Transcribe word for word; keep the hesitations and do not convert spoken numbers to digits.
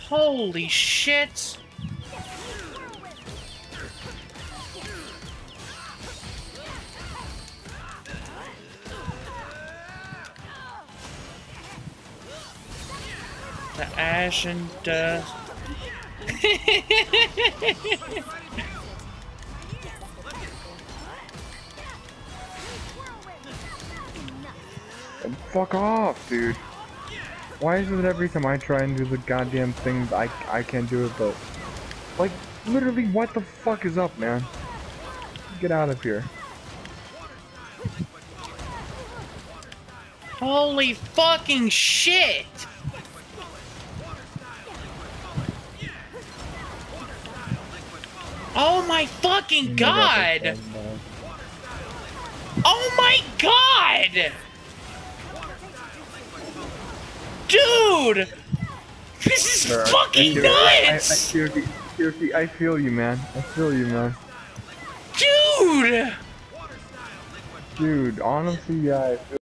Holy shit! The ash and dust. Fuck off, dude. Why is it every time I try and do the goddamn thing, I, I can't do it, but... Like, literally, what the fuck is up, man? Get out of here. Holy fucking shit! Oh my fucking god! Oh my god! Dude! This is Bro, fucking I, I, nuts! I, seriously, seriously, I feel you, man. I feel you, man. Dude! Dude, honestly, yeah, I feel